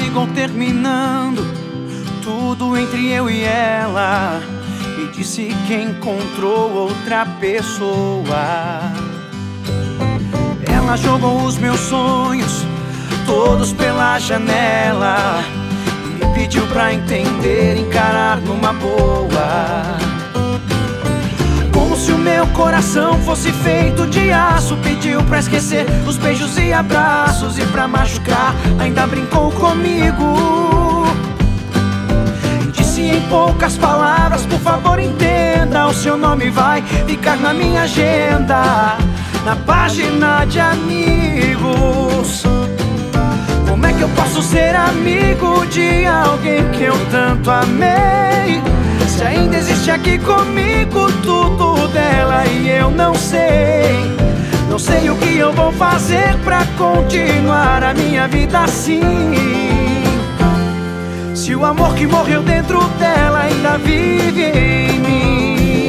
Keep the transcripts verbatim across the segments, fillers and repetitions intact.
ligou terminando tudo entre eu e ela e disse que encontrou outra pessoa. Ela jogou os meus sonhos todos pela janela e pediu pra entender, encarar numa boa. Como se o meu coração fosse feito de aço, pediu pra esquecer os beijos e abraços, e pra machucar ainda brincou comigo. Disse em poucas palavras: por favor entenda, o seu nome vai ficar na minha agenda, na página de amigos. Como é que eu posso ser amigo de alguém que eu tanto amei, se ainda existe aqui comigo tudo dela e eu não sei? Não sei o que eu vou fazer pra continuar a minha vida assim, se o amor que morreu dentro dela ainda vive em mim.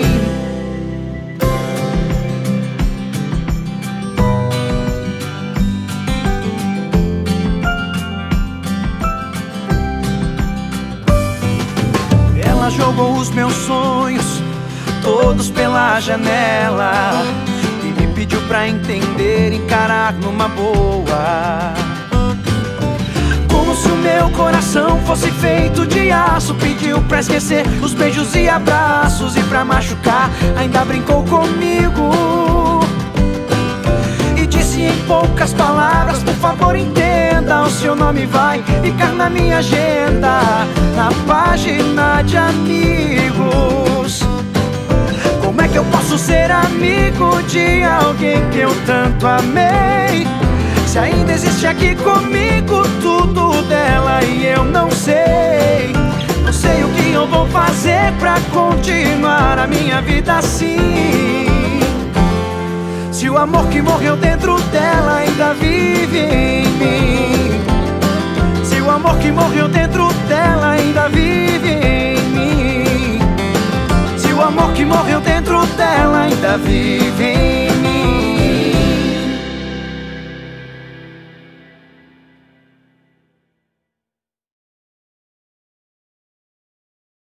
Ela jogou os meus sonhos todos pela janela e me pediu pra entender, encarar numa boa. Como se o meu coração fosse feito de aço, pediu pra esquecer os beijos e abraços, e pra machucar ainda brincou comigo. E disse em poucas palavras: por favor entenda, o seu nome vai ficar na minha agenda, na página de amigos. Como é que eu posso ser amigo de alguém que eu tanto amei, se ainda existe aqui comigo tudo dela e eu não sei? Não sei o que eu vou fazer pra continuar a minha vida assim, se o amor que morreu dentro dela ainda vive em mim. Se o amor que morreu dentro dela ainda vive em mim. Se o amor que morreu dentro dela ainda vive em mim.